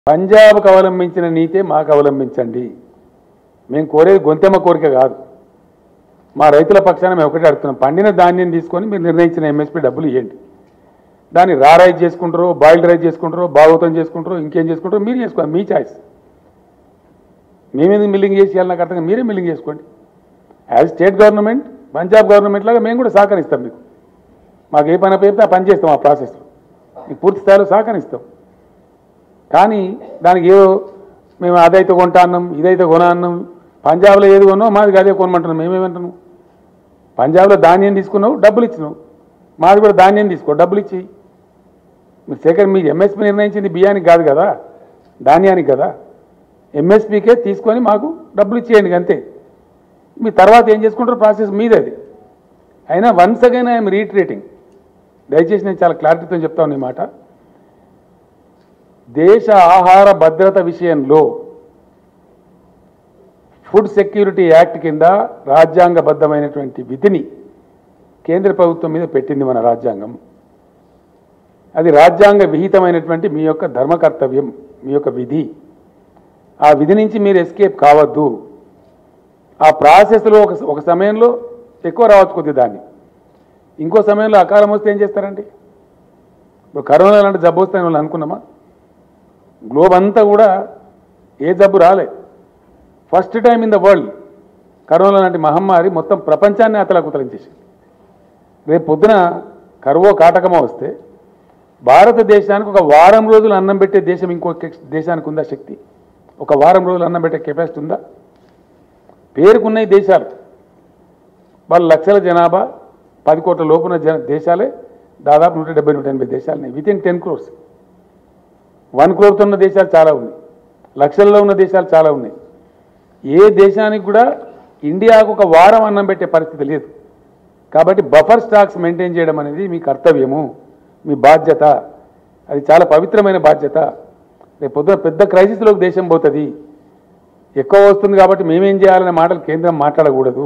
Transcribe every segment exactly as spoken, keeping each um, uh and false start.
పంజాబ్కు అవలంబించిన నీతే మాకు అవలంబించండి. మేము కోరేది గొంతెమ్మ కోరిక కాదు. మా రైతుల పక్షాన మేము ఒకటే అడుగుతున్నాం, పండిన ధాన్యం తీసుకొని మీరు నిర్ణయించిన ఎంఎస్పీ డబ్బులు ఇవ్వండి. దాన్ని రా రైస్ చేసుకుంటారో, బాయిల్డ్ రైస్ చేసుకుంటారో, భాగవతం చేసుకుంటారో, ఇంకేం చేసుకుంటారో మీరు చేసుకోండి, మీ చాయిస్. మేమేది మిల్లింగ్ చేసి ఇవ్వాలి నాకు అర్థంగా, మీరే మిల్లింగ్ చేసుకోండి. As state government, Punjab government లాగా మేము కూడా సహకరిస్తాం. మీకు మాకు ఏ పని పేపితే ఆ పని చేస్తాం, ఆ ప్రాసెస్లో మీకు పూర్తి స్థాయిలో సహకరిస్తాం. కానీ దానికి ఏదో మేము అదైతే కొంటా అన్నాం, ఇదైతే కొన అన్నాం, పంజాబ్లో ఏది కొన్నావు మాది అదే కొనమంటున్నాం. మేమేమంటున్నాం, పంజాబ్లో ధాన్యం తీసుకున్నావు డబ్బులు ఇచ్చినావు, మాది కూడా ధాన్యం తీసుకో డబ్బులు ఇచ్చి. మీరు సెకండ్ మీరు ఎంఎస్పీ నిర్ణయించింది బియ్యానికి కాదు కదా, ధాన్యానికి కదా. ఎంఎస్పీకే తీసుకొని మాకు డబ్బులు ఇచ్చేయండి అంతే. మీ తర్వాత ఏం చేసుకుంటారో ప్రాసెస్ మీదది. అయినా వన్స్ అగైన్ ఐఎమ్ రీట్రేటింగ్, దయచేసి నేను చాలా క్లారిటీతో చెప్తా ఉన్నా ఈ మాట. దేశ ఆహార భద్రత విషయంలో ఫుడ్ సెక్యూరిటీ యాక్ట్ కింద రాజ్యాంగబద్ధమైనటువంటి విధిని కేంద్ర ప్రభుత్వం మీద పెట్టింది మన రాజ్యాంగం. అది రాజ్యాంగ విహితమైనటువంటి మీ యొక్క ధర్మ కర్తవ్యం, మీ యొక్క విధి. ఆ విధి నుంచి మీరు ఎస్కేప్ కావద్దు. ఆ ప్రాసెస్లో ఒక ఒక సమయంలో ఎక్కువ రావచ్చు కొద్ది దాన్ని, ఇంకో సమయంలో అకాలం వస్తే ఏం చేస్తారండి? ఇప్పుడు కరోనా లాంటి జబ్బు వస్తాయని వాళ్ళు అనుకున్నామా? గ్లోబ్ అంతా కూడా ఏ జబ్బు రాలే. First time in the world corona లాంటి మహమ్మారి మొత్తం ప్రపంచాన్ని అతలాకుతలించేసింది. రేపు పొద్దున కరువో కాటకమో వస్తే భారతదేశానికి ఒక వారం రోజులు అన్నం పెట్టే దేశం ఇంకో దేశానికి ఉందా శక్తి? ఒక వారం రోజులు అన్నం పెట్టే కెపాసిటీ ఉందా? పేరుకున్న దేశాలు, వాళ్ళ లక్షల జనాభా పది కోట్ల లోపున జన దేశాలే దాదాపు నూట డెబ్బై నూట ఎనభై దేశాలున్నాయి. Within ten crores one క్రోర్తో ఉన్న దేశాలు చాలా ఉన్నాయి, లక్షల్లో ఉన్న దేశాలు చాలా ఉన్నాయి. ఏ దేశానికి కూడా ఇండియాకు ఒక వారం అన్నం పెట్టే పరిస్థితి లేదు. కాబట్టి బఫర్ స్టాక్స్ మెయింటైన్ చేయడం అనేది మీ కర్తవ్యము, మీ బాధ్యత. అది చాలా పవిత్రమైన బాధ్యత. రేపు పొద్దున పెద్ద క్రైసిస్లోకి దేశం పోతుంది. ఎక్కువ వస్తుంది కాబట్టి మేమేం చేయాలనే మాటలు కేంద్రం మాట్లాడకూడదు.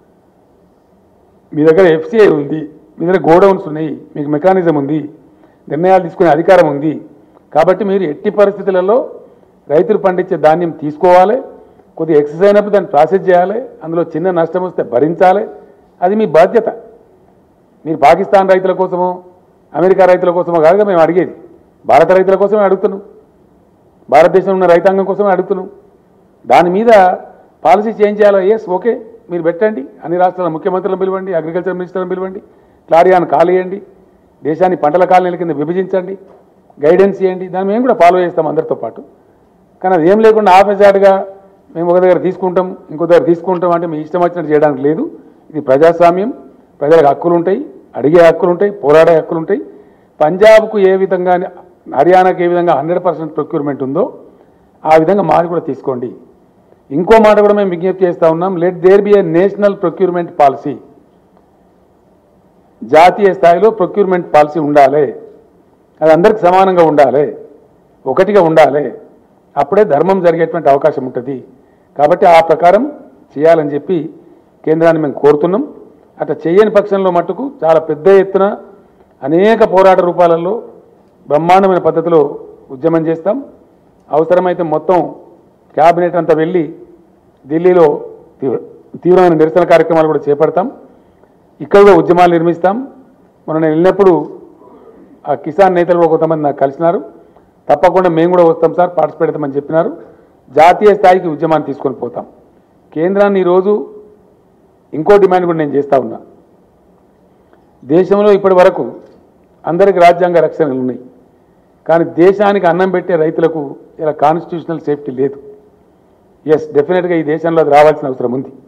మీ దగ్గర ఎఫ్సిఐ ఉంది, మీ దగ్గర గోడౌన్స్ ఉన్నాయి, మీకు మెకానిజం ఉంది, నిర్ణయాలు తీసుకునే అధికారం ఉంది. కాబట్టి మీరు ఎట్టి పరిస్థితులలో రైతులు పండించే ధాన్యం తీసుకోవాలి. కొద్దిగా ఎక్సెస్ అయినప్పుడు దాన్ని ప్రాసెస్ చేయాలి. అందులో చిన్న నష్టం వస్తే భరించాలి. అది మీ బాధ్యత. మీరు పాకిస్తాన్ రైతుల కోసమో అమెరికా రైతుల కోసమో కాదుగా మేము అడిగేది, భారత రైతుల కోసమే అడుగుతున్నాం, భారతదేశంలో ఉన్న రైతాంగం కోసమే అడుగుతున్నాం. దాని మీద పాలసీ చేంజ్ చేయాలో ఎస్ ఓకే మీరు పెట్టండి. అన్ని రాష్ట్రాల ముఖ్యమంత్రులను పిలవండి, అగ్రికల్చర్ మినిస్టర్లను పిలవండి, క్లారియాను కాల్ చేయండి, దేశాన్ని పంటల కాలనీల కింద విభజించండి, గైడెన్స్ చేయండి. దాన్ని మేము కూడా ఫాలో చేస్తాం అందరితో పాటు. కానీ అది ఏం లేకుండా ఆఫీసాడ్గా మేము ఒక దగ్గర తీసుకుంటాం ఇంకో దగ్గర తీసుకుంటాం అంటే మీ ఇష్టం వచ్చినట్టు చేయడానికి లేదు. ఇది ప్రజాస్వామ్యం, ప్రజలకు హక్కులు ఉంటాయి, అడిగే హక్కులు ఉంటాయి, పోరాడే హక్కులు ఉంటాయి. పంజాబ్కు ఏ విధంగా, హర్యానాకు ఏ విధంగా హండ్రెడ్ పర్సెంట్ ప్రొక్యూర్మెంట్ ఉందో ఆ విధంగా మాది కూడా తీసుకోండి. ఇంకో మాట కూడా మేము విజ్ఞప్తి చేస్తూ ఉన్నాం, let there be a national procurement policy. జాతీయ స్థాయిలో ప్రొక్యూర్మెంట్ పాలసీ ఉండాలి. అది అందరికి సమానంగా ఉండాలి, ఒకటిగా ఉండాలి. అప్పుడే ధర్మం జరిగేటువంటి అవకాశం ఉంటుంది. కాబట్టి ఆ ప్రకారం చేయాలని చెప్పి కేంద్రాన్ని మేము కోరుతున్నాం. అట్లా చేయని పక్షంలో మట్టుకు చాలా పెద్ద ఎత్తున అనేక పోరాట రూపాలలో బ్రహ్మాండమైన పద్ధతిలో ఉద్యమం చేస్తాం. అవసరమైతే మొత్తం క్యాబినెట్ అంతా వెళ్ళి ఢిల్లీలో తీవ్రమైన నిరసన కార్యక్రమాలు కూడా చేపడతాం. ఇక్కడ కూడా ఉద్యమాలు నిర్మిస్తాం. మొన్న నేను వెళ్ళినప్పుడు ఆ కిసాన్ నేతలు కూడా కొంతమంది నాకు కలిసినారు. తప్పకుండా మేము కూడా వస్తాం సార్, పార్టిసిపేట్ అవుతామని చెప్పినారు. జాతీయ స్థాయికి ఉద్యమాన్ని తీసుకొని పోతాం. కేంద్రాన్ని ఈరోజు ఇంకో డిమాండ్ కూడా నేను చేస్తూ ఉన్నా. దేశంలో ఇప్పటి వరకు అందరికి రాజ్యాంగ రక్షణలు ఉన్నాయి, కానీ దేశానికి అన్నం పెట్టే రైతులకు ఇలా కాన్స్టిట్యూషనల్ సేఫ్టీ లేదు. ఎస్ డెఫినెట్గా ఈ దేశంలో అది రావాల్సిన అవసరం ఉంది.